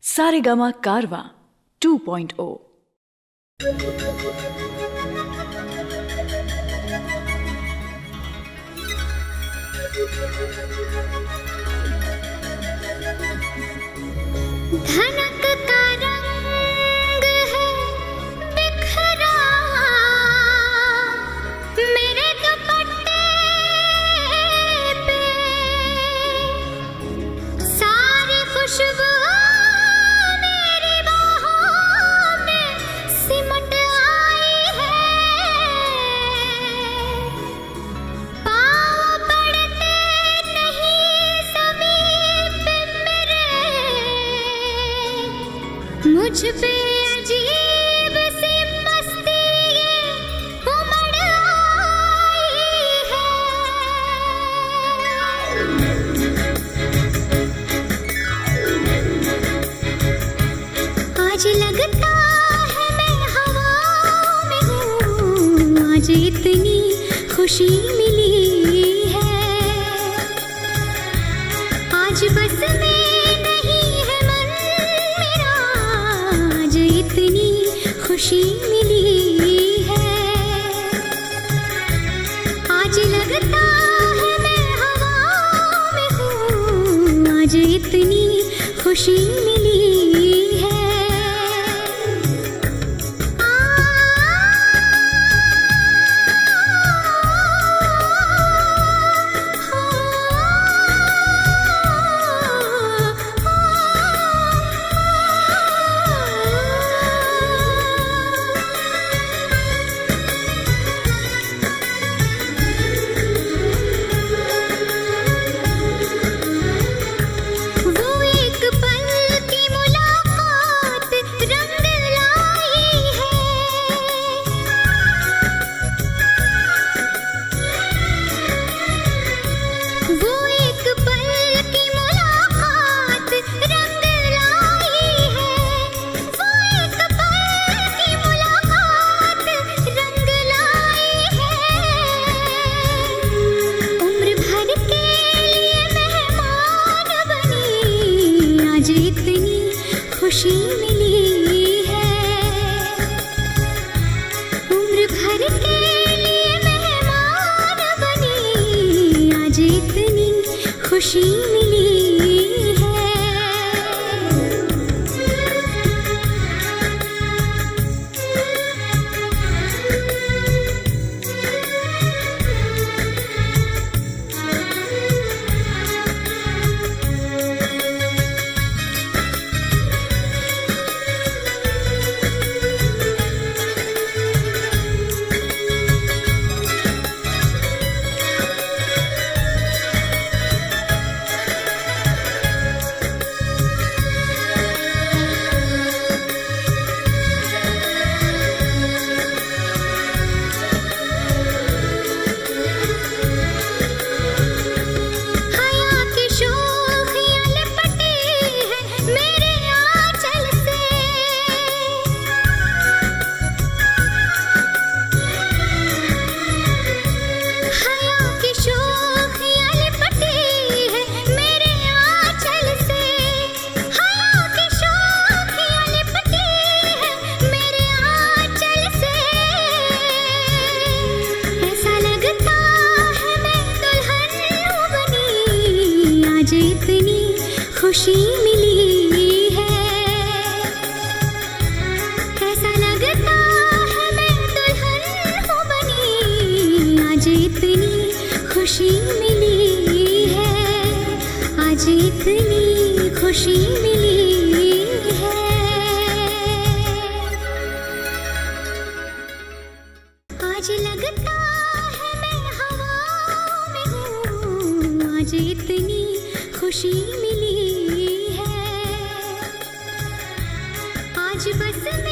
सारेगामा कारवां 2.0। धनक का रंग है बिखरा मेरे दुपट्टे पे, सारी खुशबू मेरी बाहों में सिमट आई है। पाँव पड़ते नहीं ज़मीन पे मेरे, मुझ पे अजीब सी मस्ती ये उमड़ आई है। आज लगता है मैं हवा में हूँ, आज इतनी खुशी मिली है। आज बस में नहीं है मन मेरा, आज इतनी खुशी मिली है। आज लगता है मैं हवा में हूँ, आज इतनी खुशी मिली है। वो एक पल की मुलाकात रंग लाई है। वो एक पल की मुलाकात रंग लाई है। वो एक पल की मुलाकात रंग लाई है। उम्र भर के लिए मेहमान बनी, आज इतनी खुशी मिली है। उम्र भर के लिए मेहमान बनी, आज इतनी खुशी मिली है। हया की शोखियाँ लिपटी है मेरे आंचल से। हया की शोखियाँ लिपटी है मेरे आंचल से। हया की शोखियाँ लिपटी है मेरे आंचल से। ऐसा लगता है मैं दुल्हन हूँ बनी, आज इतनी खुशी मिली है। ऐसा लगता है मैं दुल्हन हूँ बनी, आज इतनी खुशी मिली है। आज इतनी खुशी मिली है। आज लगता है मैं हवा में हूँ, आज इतनी खुशी मिली है। आज बस में